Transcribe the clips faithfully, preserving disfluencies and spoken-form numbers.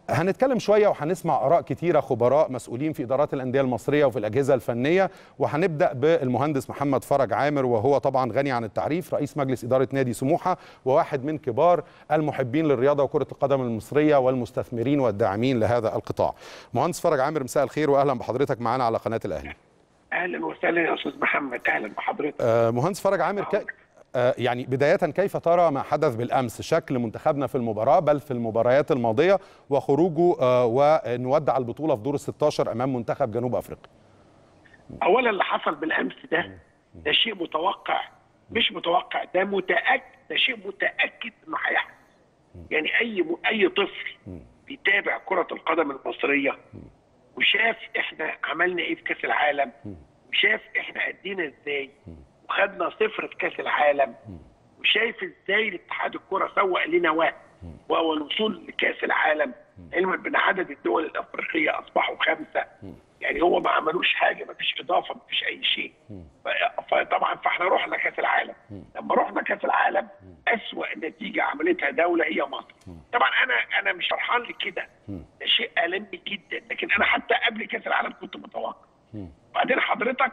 هنتكلم شوية وهنسمع آراء كتيرة خبراء مسؤولين في إدارات الأندية المصرية وفي الأجهزة الفنية، وهنبدأ بالمهندس محمد فرج عامر، وهو طبعا غني عن التعريف، رئيس مجلس إدارة نادي سموحة وواحد من كبار المحبين للرياضة وكرة القدم المصرية والمستثمرين والداعمين لهذا القطاع. مهندس فرج عامر، مساء الخير وأهلا بحضرتك معنا على قناة الأهلي. أهلا وسهلا يا أستاذ محمد، أهلا بحضرتك. آه مهندس فرج عامر، ك... آه يعني بداية كيف ترى ما حدث بالأمس، شكل منتخبنا في المباراة بل في المباريات الماضية وخروجه آه ونودع البطولة في دور الستة عشر أمام منتخب جنوب أفريقيا؟ أولا اللي حصل بالأمس ده ده شيء متوقع، مش متوقع، ده متأكد، ده شيء متأكد إنه هيحصل. يعني أي م... أي طفل بيتابع كرة القدم المصرية وشاف إحنا عملنا إيه في كأس العالم وشاف إحنا أدينا إزاي وخدنا صفر في كاس العالم وشايف ازاي الاتحاد الكره سوق لنا وقت وهو الوصول لكاس العالم، علما بان عدد الدول الافريقيه اصبحوا خمسه. يعني هو ما عملوش حاجه، ما فيش اضافه، ما فيش اي شيء. فطبعا فاحنا رحنا كاس العالم، لما رحنا كاس العالم اسوأ نتيجه عملتها دوله هي مصر. طبعا انا انا مش فرحان لكده، ده شيء ألمني جدا، لكن انا حتى قبل كاس العالم كنت متوقع. بعدين حضرتك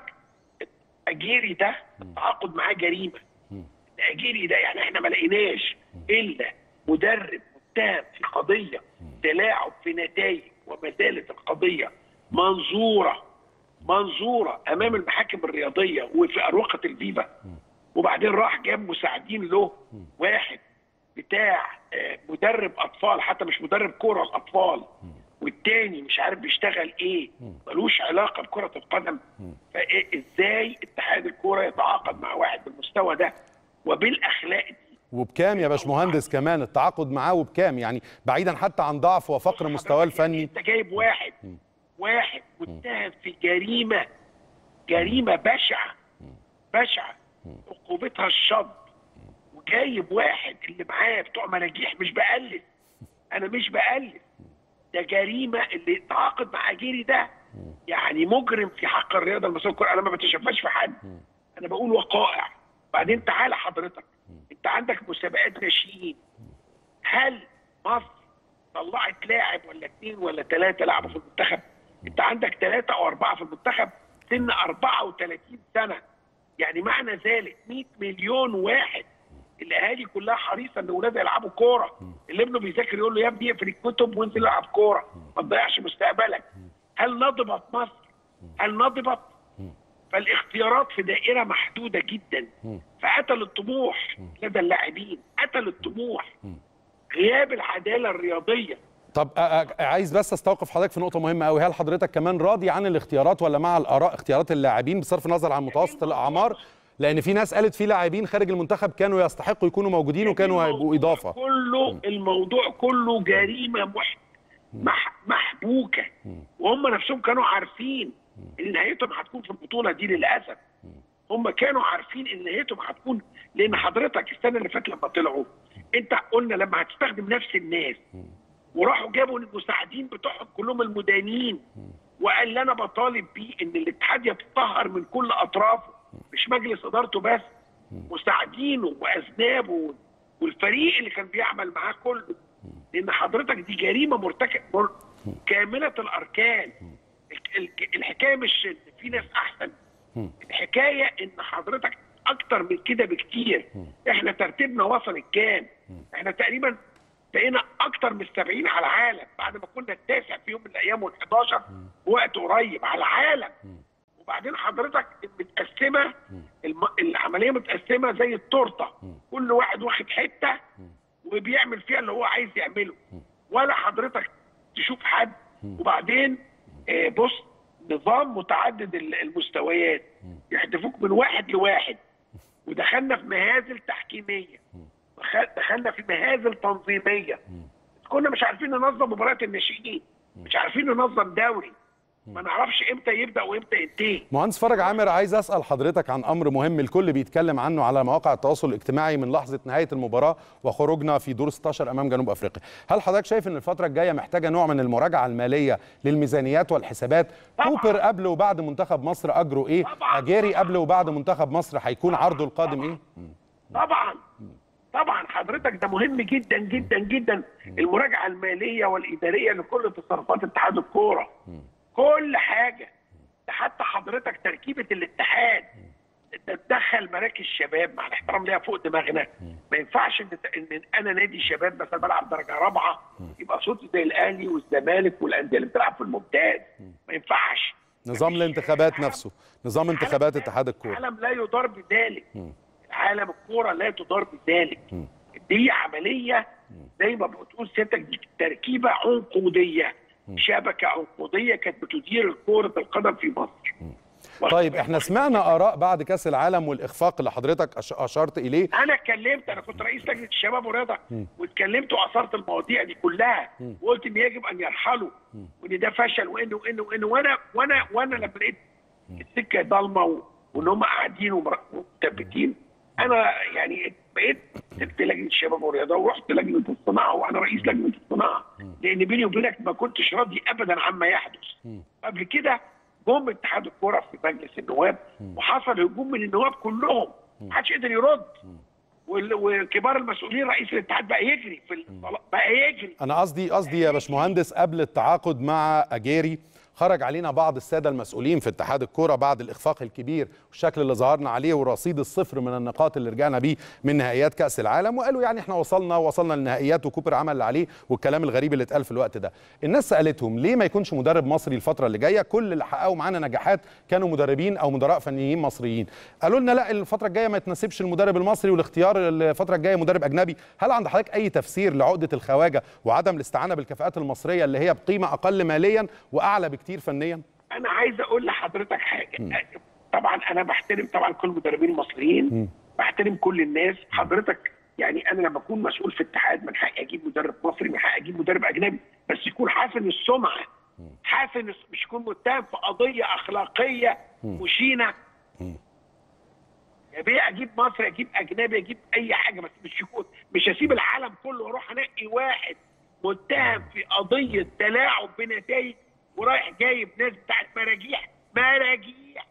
أجيري ده التعاقد معاه جريمه. أجيري ده يعني احنا ما لقيناش الا مدرب متهم في قضيه تلاعب في نتائج، وما زالت القضيه منظوره منظوره امام المحاكم الرياضيه وفي اروقه الفيفا. وبعدين راح جاب مساعدين له، واحد بتاع مدرب اطفال، حتى مش مدرب كوره الاطفال، والتاني مش عارف بيشتغل ايه، ملوش علاقه بكره القدم. فازاي اتحاد الكوره يتعاقد مع واحد بالمستوى ده وبالاخلاق دي؟ وبكام يا باشمهندس كمان التعاقد معاه، وبكام؟ يعني بعيدا حتى عن ضعف وفقر مستواه الفني. انت جايب واحد واحد متهم في جريمه جريمه بشعه بشعه عقوبتها الشطب، وجايب واحد اللي معاه بتوع مراجيح. مش بقلل، انا مش بقلل، ده جريمه. اللي تعاقد مع اجيري ده يعني مجرم في حق الرياضه المصريه. انا ما بتشفاش في حد، انا بقول وقائع. بعدين تعالى حضرتك، انت عندك مسابقات ناشئين، هل مصر طلعت لاعب ولا اثنين ولا ثلاثه لعبوا في المنتخب؟ انت عندك ثلاثه او اربعه في المنتخب سن أربعة وثلاثين سنه. يعني معنى ذلك مئة مليون واحد، الاهالي كلها حريصه ان اولادها يلعبوا كوره. اللي ابنه بيذاكر يقول له يا ابني اقفل الكتب وانزل العب كوره، ما تضيعش مستقبلك. هل نضبط مصر؟ هل نضبط؟ فالاختيارات في دائره محدوده جدا، فقتل الطموح لدى اللاعبين، قتل الطموح، غياب العداله الرياضيه. طب عايز بس استوقف حضرتك في نقطه مهمه قوي، هل حضرتك كمان راضي عن الاختيارات ولا مع الاراء اختيارات اللاعبين بصرف النظر عن متوسط الاعمار؟ لان في ناس قالت في لاعبين خارج المنتخب كانوا يستحقوا يكونوا موجودين وكانوا هيبقوا اضافه. كله الموضوع كله جريمه مح مح محبوكه، وهم نفسهم كانوا عارفين ان نهايتهم هتكون في البطوله دي. للاسف هم كانوا عارفين ان نهايتهم هتكون، لان حضرتك السنه اللي فاتت لما طلعوا انت قلنا لما هتستخدم نفس الناس، وراحوا جابوا المساعدين بتوعهم كلهم المدانين، وقال لي انا بطالب بيه ان الاتحاد يتطهر من كل اطرافه، مش مجلس ادارته بس، مساعدينه واذنابه والفريق اللي كان بيعمل معاه كله. لان حضرتك دي جريمه مرتكب مر... كامله الاركان. الحكايه مش ان في ناس احسن، الحكايه ان حضرتك اكتر من كده بكتير. احنا ترتيبنا وصل الكام؟ احنا تقريبا بقينا اكتر من سبعين على العالم، بعد ما كنا التاسع في يوم من الايام والحداشر وقت قريب على العالم. وبعدين حضرتك متقسمه الم... العمليه متقسمه زي التورته، كل واحد واخد حته وبيعمل فيها اللي هو عايز يعمله، ولا حضرتك تشوف حد. وبعدين آه بص، نظام متعدد المستويات، يحدفوك من واحد لواحد، ودخلنا في مهازل تحكيميه، دخلنا في مهازل تنظيميه. كنا مش عارفين ننظم مباريات الناشئين، مش عارفين ننظم دوري، ما نعرفش امتى يبدا وامتى ينتهي. مهندس فرج عامر، عايز اسال حضرتك عن امر مهم الكل بيتكلم عنه على مواقع التواصل الاجتماعي من لحظه نهايه المباراه وخروجنا في دور ستة عشر امام جنوب افريقيا. هل حضرتك شايف ان الفتره الجايه محتاجه نوع من المراجعه الماليه للميزانيات والحسابات؟ كوبر قبل وبعد منتخب مصر اجره ايه؟ اجيري قبل وبعد منتخب مصر هيكون عرضه القادم ايه؟ طبعا طبعا حضرتك ده مهم جدا جدا جدا، المراجعه الماليه والاداريه لكل تصرفات اتحاد الكوره، كل حاجه، ده حتى حضرتك تركيبه الاتحاد تتدخل مراكز شباب، مع الاحترام ليها فوق دماغنا. ما ينفعش ان ان انا نادي شباب مثلا بلعب درجه رابعه يبقى صوتي زي الاهلي والزمالك والانديه اللي بتلعب في الممتاز، ما ينفعش. نظام الانتخابات نفسه، نظام انتخابات اتحاد الكوره، العالم لا يدار بذلك، عالم الكوره لا تدار بذلك. دي عمليه زي ما بتقول سيادتك، دي تركيبه عنقوديه، شبكه عنقوديه كانت بتدير كره القدم في مصر. طيب احنا سمعنا اراء بعد كاس العالم والاخفاق اللي حضرتك اشرت اليه. انا اتكلمت، انا كنت رئيس لجنه الشباب والرياضه واتكلمت واثرت المواضيع دي كلها، وقلت ان يجب ان يرحلوا وان ده فشل وان وان وان وانا وانا وانا لما لقيت السكه ضلمه وان هم قاعدين ومثبتين، انا يعني بقيت سبت لجنه الشباب والرياضه ورحت لجنه الصناعه، وانا رئيس لجنه الصناعه، لان بيني وبينك ما كنتش راضي ابدا عما يحدث. قبل كده جم اتحاد الكوره في مجلس النواب وحصل هجوم من النواب كلهم، ما حدش قدر يرد، وكبار المسؤولين رئيس الاتحاد بقى يجري في الصلاة. بقى يجري. انا قصدي قصدي يا باشمهندس، قبل التعاقد مع اجيري خرج علينا بعض الساده المسؤولين في اتحاد الكوره بعد الاخفاق الكبير والشكل اللي ظهرنا عليه ورصيد الصفر من النقاط اللي رجعنا بيه من نهائيات كاس العالم، وقالوا يعني احنا وصلنا وصلنا للنهائيات وكوبر عمل اللي عليه، والكلام الغريب اللي اتقال في الوقت ده. الناس سالتهم ليه ما يكونش مدرب مصري الفتره اللي جايه؟ كل اللي حققوا معانا نجاحات كانوا مدربين او مدراء فنيين مصريين. قالوا لنا لا، الفتره الجايه ما يتناسبش المدرب المصري، والاختيار الفتره الجايه مدرب اجنبي. هل عند حضرتك اي تفسير لعقده الخواجه وعدم الاستعانه بالكفاءات المصريه اللي هي بقيمه اقل ماليا واعلى بكتير فنيا؟ انا عايز اقول لحضرتك حاجه. م. طبعا انا بحترم طبعا كل المدربين المصريين، م. بحترم كل الناس. حضرتك يعني انا لما اكون مسؤول في اتحاد من حقي اجيب مدرب مصري، من حقي اجيب مدرب اجنبي، بس يكون حاسن السمعه، حاسن، مش يكون متهم في قضيه اخلاقيه مشينه. يا بيه اجيب مصري، اجيب اجنبي، اجيب اي حاجه، بس مش يكون، مش هسيب العالم كله واروح انقي واحد متهم في قضيه تلاعب بنتائج ورايح جايب ناس بتاعت مراجيح مراجيح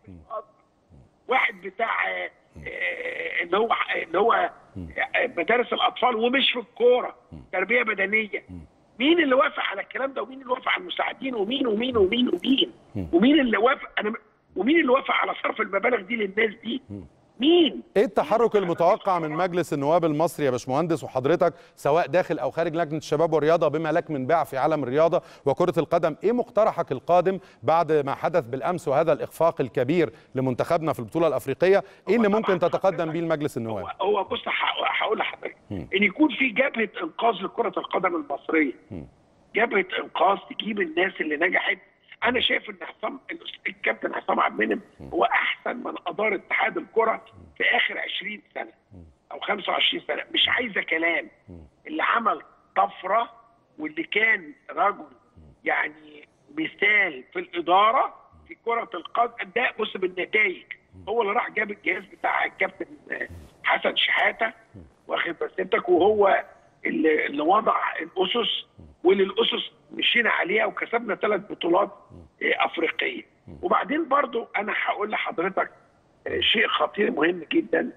واحد بتاع آه اللي هو اللي هو مدارس الاطفال ومش في الكوره، تربيه بدنيه. مين اللي وافق على الكلام ده؟ ومين اللي وافق على المساعدين؟ ومين ومين ومين ومين ومين اللي وافق؟ انا ومين اللي وافق على صرف المبالغ دي للناس دي؟ مين؟ ايه التحرك المتوقع من مجلس النواب المصري يا باشمهندس وحضرتك سواء داخل او خارج لجنه الشباب والرياضه بما لك من باع في عالم الرياضه وكره القدم؟ ايه مقترحك القادم بعد ما حدث بالامس وهذا الاخفاق الكبير لمنتخبنا في البطوله الافريقيه؟ ايه اللي ممكن تتقدم بيه لمجلس النواب؟ هو بص هقول لحضرتك ان يكون في جبهه انقاذ لكره القدم المصريه، جبهه انقاذ تجيب الناس اللي نجحت. انا شايف ان حسام الكابتن حسام عبد المنعم هو احسن من ادار اتحاد الكره في اخر عشرين سنه او خمسة وعشرين سنه، مش عايزه كلام. اللي عمل طفره واللي كان رجل يعني مثال في الاداره في كره القدم ده، بص بالنتائج، هو اللي راح جاب الجهاز بتاع الكابتن حسن شحاته، واخد بسيطك، وهو اللي, اللي وضع الاسس، واللي الاسس مشينا عليها وكسبنا ثلاث بطولات افريقيه. وبعدين برضو انا هقول لحضرتك شيء خطير مهم جدا،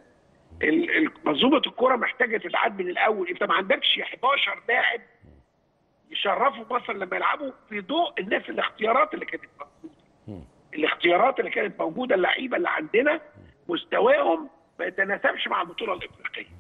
منظومه الكوره محتاجه تتعاد من الاول. انت ما عندكش احداشر لاعب يشرفوا مصر لما يلعبوا في ضوء الناس الاختيارات اللي كانت موجوده. الاختيارات اللي كانت موجوده، اللعيبه اللي عندنا مستواهم ما يتناسبش مع البطوله الافريقيه.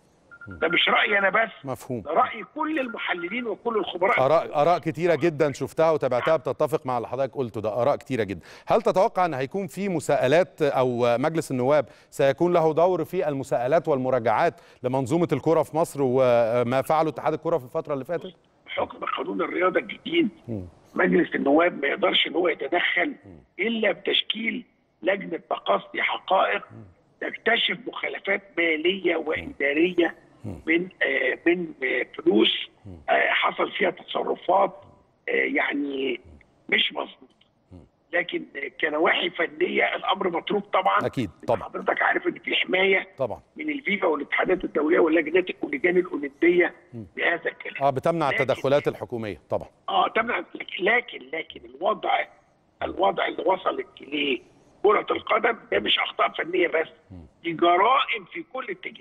ده مش رأيي أنا بس، مفهوم، ده رأي كل المحللين وكل الخبراء. آراء آراء كتيرة جدا شفتها وتابعتها بتتفق مع اللي حضرتك قلته ده، آراء كتيرة جدا. هل تتوقع أن هيكون في مساءلات أو مجلس النواب سيكون له دور في المساءلات والمراجعات لمنظومة الكرة في مصر وما فعله اتحاد الكرة في الفترة اللي فاتت؟ بحكم قانون الرياضة الجديد مجلس النواب ما يقدرش ان هو يتدخل الا بتشكيل لجنة تقصي حقائق تكتشف مخالفات مالية وإدارية من آه من آه فلوس آه حصل فيها تصرفات آه يعني مش مظبوطه، لكن كنواحي فنيه الامر مطلوب طبعا. اكيد طبعا، حضرتك عارف ان في حمايه طبعا من الفيفا والاتحادات الدوليه واللجنات واللجان الاولمبيه بهذا الكلام. اه بتمنع التدخلات الحكوميه طبعا. اه تمنع، لكن لكن الوضع الوضع اللي وصلت اليه كره القدم ده مش اخطاء فنيه بس، دي جرائم في كل اتجاه.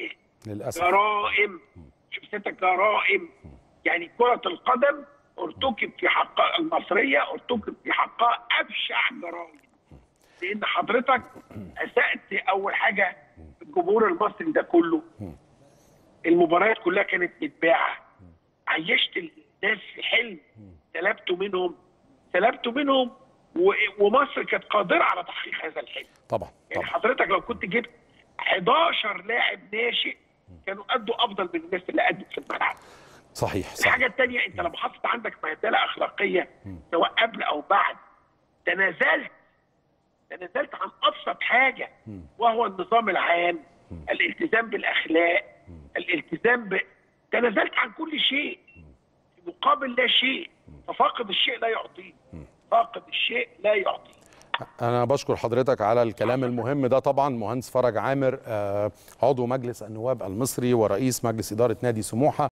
للاسف جرائم. شوف ستة جرائم. يعني كرة القدم ارتكب في حقها المصرية ارتكب في حقها أبشع جرائم، لأن حضرتك أسأت أول حاجة الجمهور المصري ده كله. المباريات كلها كانت متباعة، عيشت الناس في حلم سلبته منهم سلبته منهم ومصر كانت قادرة على تحقيق هذا الحلم. طبعا يعني طبعا. حضرتك لو كنت جبت حداشر لاعب ناشئ كانوا أدوا أفضل من الناس اللي أدت في الملعب. صحيح صحيح. الحاجة الثانية أنت لما حطيت عندك معدلة أخلاقية سواء قبل أو بعد، تنازلت تنازلت عن أبسط حاجة وهو النظام العام، الالتزام بالأخلاق، الالتزام ب... تنازلت عن كل شيء في مقابل لا شيء، ففاقد الشيء لا يعطيه، فاقد الشيء لا يعطيه. أنا بشكر حضرتك على الكلام المهم ده. طبعا مهندس فرج عامر عضو مجلس النواب المصري ورئيس مجلس إدارة نادي سموحة.